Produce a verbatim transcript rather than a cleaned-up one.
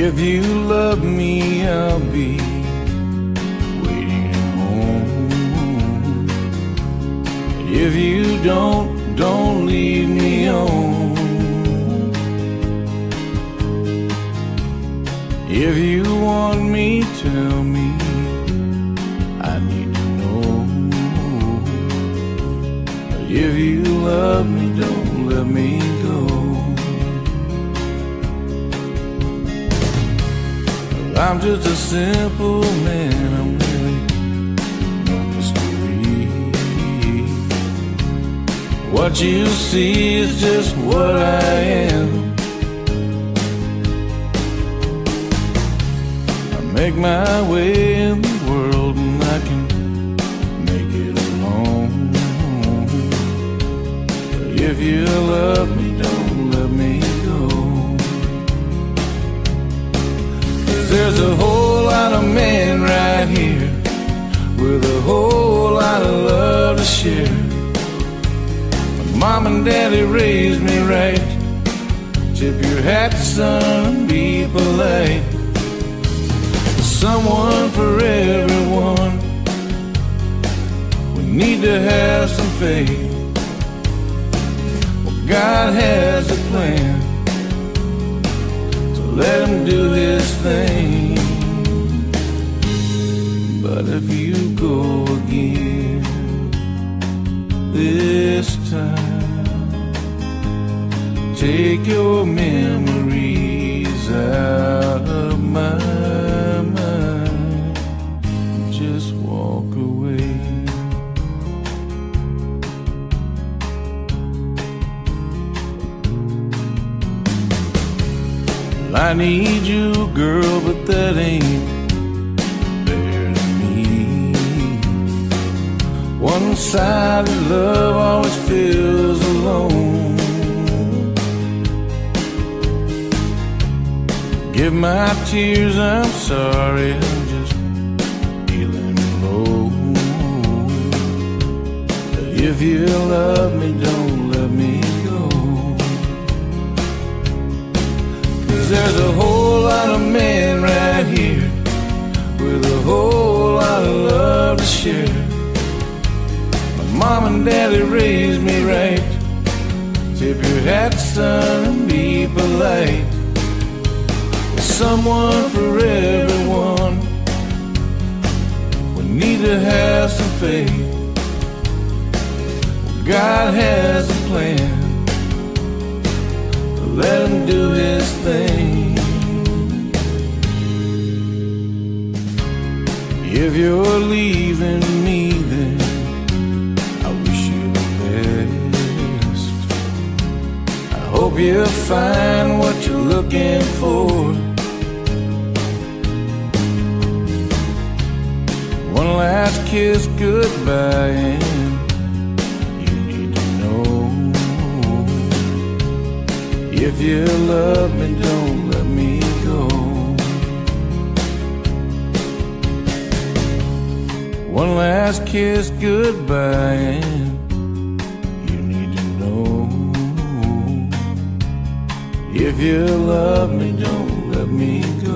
If you love me, I'll be waiting at home. If you don't, don't leave me on. If you want me, tell me, I need to know. If you love me, don't let me go. I'm just a simple man, I'm really no mystery. What you see is just what I am. I make my way in the world and I can make it alone. But if you love me, don't let me go. There's a whole lot of men right here with a whole lot of love to share. My mom and daddy raised me right. Tip your hat, son, and be polite. Someone for everyone. We need to have some faith. Well, God has a plan. Let him do his thing. But if you go again this time, take your memories out of my mind. Just walk away. I need you, girl, but that ain't fair to me. One-sided love always feels alone. Give my tears, I'm sorry, I'm just feeling low. If you love me, don't let me go. There's a whole lot of men right here with a whole lot of love to share. My mom and daddy raised me right. Tip your hat, son, and be polite. There's someone for everyone. We need to have some faith. God has a plan. Let him do his thing. If you're leaving me, then I wish you the best. I hope you find what you're looking for. One last kiss goodbye, and you need to know. If you love me, don't let me go. One last kiss goodbye, and you need to know. If you love me, don't let me go.